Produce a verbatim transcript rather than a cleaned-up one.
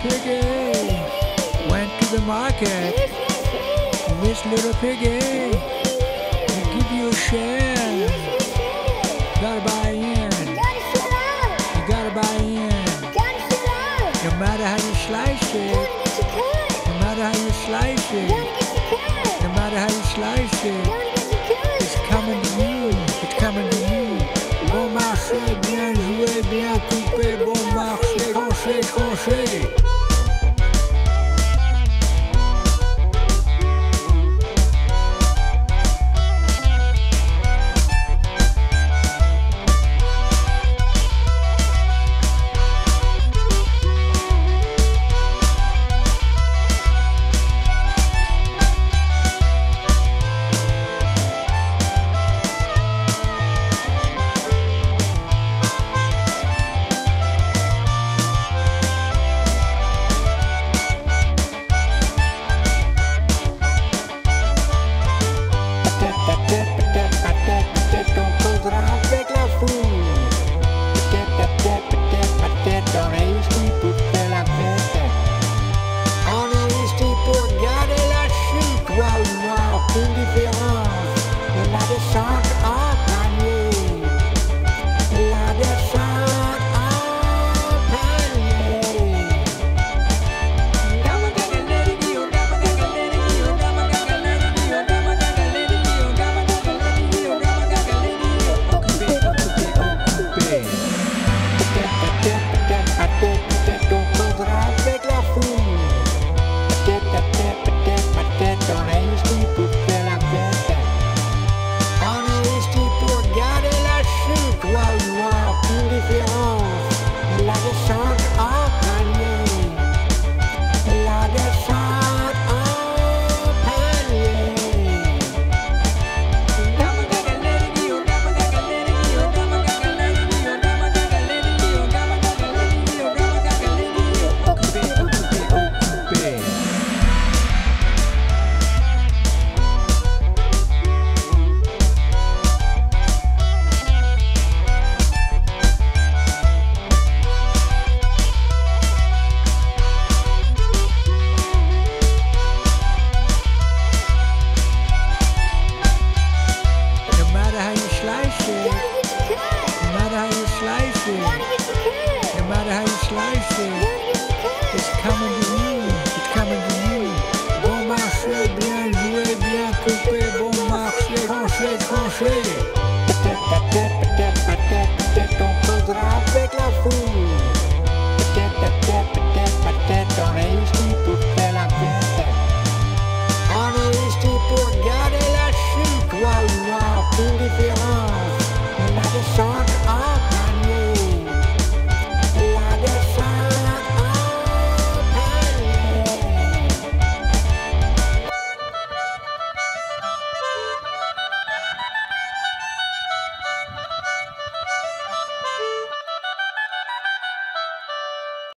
piggy went to the market. This little piggy will give you a share. Gotta buy in. You gotta buy in. No matter how you slice it. No matter how you slice it. No matter how you slice it. It's coming to you. It's coming to you. Bon marché, bien joué, bien coupé. Bon marché, tranché, tranché. It's coming to you, it's coming to you. Bon marché, bien joué, bien coupé.